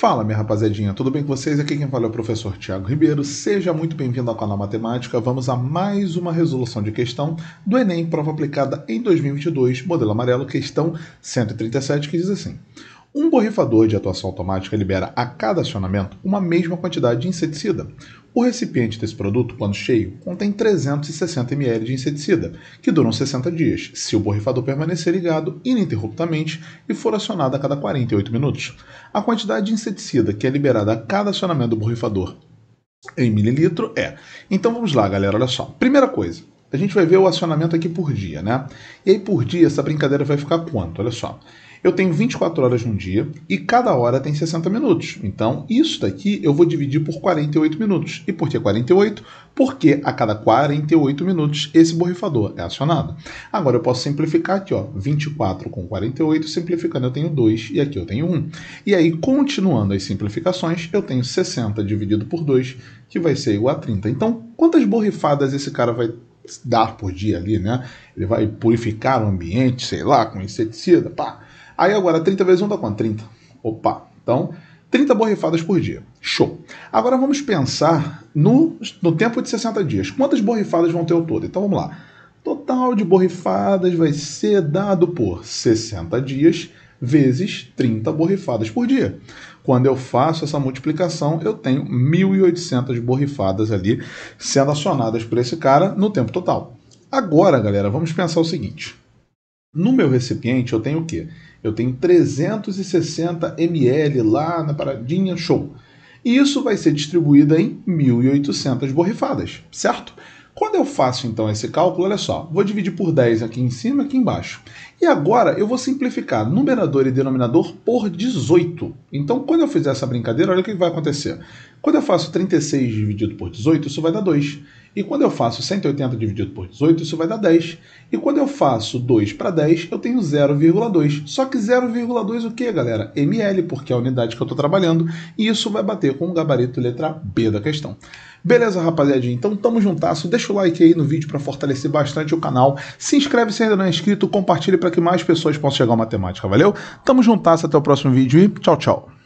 Fala, minha rapaziadinha, tudo bem com vocês? Aqui quem fala é o professor Thiago Ribeiro. Seja muito bem-vindo ao canal Matemática. Vamos a mais uma resolução de questão do Enem, prova aplicada em 2022, modelo amarelo, questão 137, que diz assim: um borrifador de atuação automática libera a cada acionamento uma mesma quantidade de inseticida. O recipiente desse produto, quando cheio, contém 360 ml de inseticida, que duram 60 dias, se o borrifador permanecer ligado ininterruptamente e for acionado a cada 48 minutos. A quantidade de inseticida que é liberada a cada acionamento do borrifador em mililitro é... Então vamos lá, galera, olha só. Primeira coisa, a gente vai ver o acionamento aqui por dia, né? E aí por dia essa brincadeira vai ficar quanto? Olha só. Eu tenho 24 horas num dia e cada hora tem 60 minutos. Então, isso daqui eu vou dividir por 48 minutos. E por que 48? Porque a cada 48 minutos esse borrifador é acionado. Agora eu posso simplificar aqui, ó, 24 com 48, simplificando eu tenho 2 e aqui eu tenho 1. E aí, continuando as simplificações, eu tenho 60 dividido por 2, que vai ser igual a 30. Então, quantas borrifadas esse cara vai dar por dia ali, né? Ele vai purificar o ambiente, sei lá, com inseticida, pá. Aí agora 30 vezes 1 dá quanto? 30. Opa, então 30 borrifadas por dia. Show. Agora vamos pensar no tempo de 60 dias. Quantas borrifadas vão ter ao todo? Então vamos lá. Total de borrifadas vai ser dado por 60 dias vezes 30 borrifadas por dia. Quando eu faço essa multiplicação, eu tenho 1.800 borrifadas ali sendo acionadas por esse cara no tempo total. Agora, galera, vamos pensar o seguinte. No meu recipiente eu tenho o quê? Eu tenho 360 ml lá na paradinha, show. E isso vai ser distribuído em 1.800 borrifadas, certo? Quando eu faço então esse cálculo, olha só, vou dividir por 10 aqui em cima e aqui embaixo. E agora eu vou simplificar numerador e denominador por 18. Então quando eu fizer essa brincadeira, olha o que vai acontecer. Quando eu faço 36 dividido por 18, isso vai dar 2. E quando eu faço 180 dividido por 18, isso vai dar 10. E quando eu faço 2 para 10, eu tenho 0,2. Só que 0,2 o que, galera? ml, porque é a unidade que eu estou trabalhando. E isso vai bater com o gabarito letra B da questão. Beleza, rapaziadinha? Então tamo juntasso. Deixa o like aí no vídeo para fortalecer bastante o canal. Se inscreve se ainda não é inscrito. Compartilhe para que mais pessoas possam chegar à matemática. Valeu? Tamo juntasso. Até o próximo vídeo e tchau, tchau.